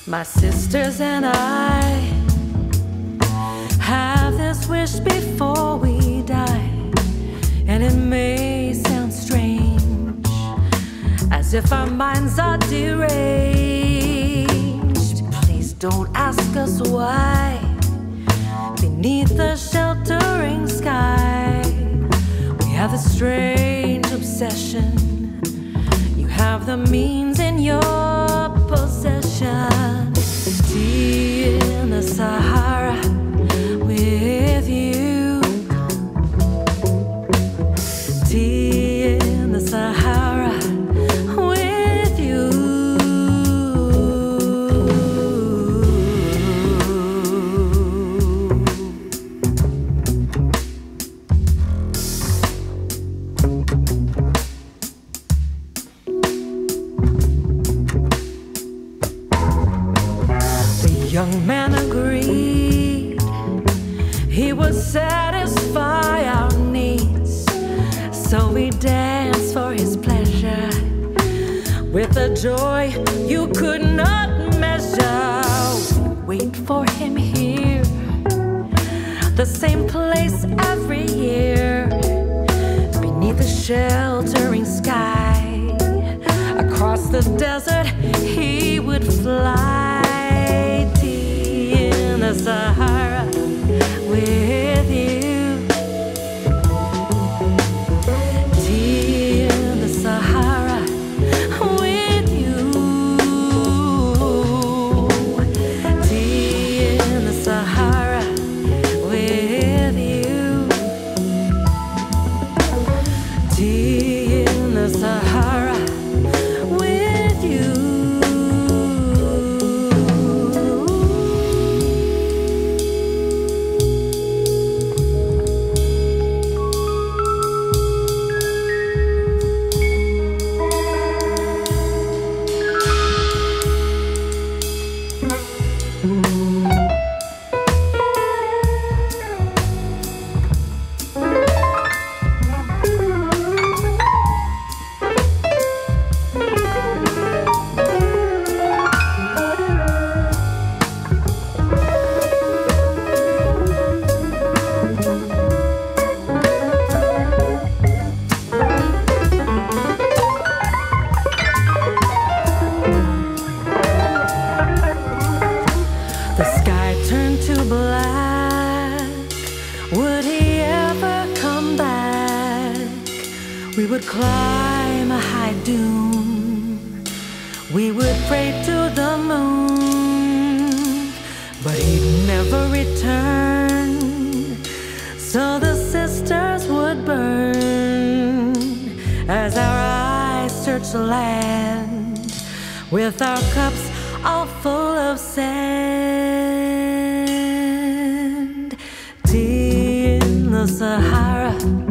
My sisters and I have this wish before we die, and it may sound strange, as if our minds are deranged. Please don't ask us why. Beneath the sheltering sky, we have a strange obsession. You have the means in your possession. Tea in the Sahara with you. Tea in the Sahara with you. The young man agreed he would satisfy our needs, so we danced for his pleasure with a joy you could not measure. We wait for him here, the same place every year, beneath the sheltering sky. Across the desert he would fly. Tea in the Sahara with you. Tea in the Sahara with you. Tea in the Sahara with you. Tea in the Sahara with you. The sky turned to black. Would he ever come back? We would climb a high dune. We would pray to the moon, but he'd never return. So the sisters would burn as our eyes search the land, with our cups all full of sand. Tea in the Sahara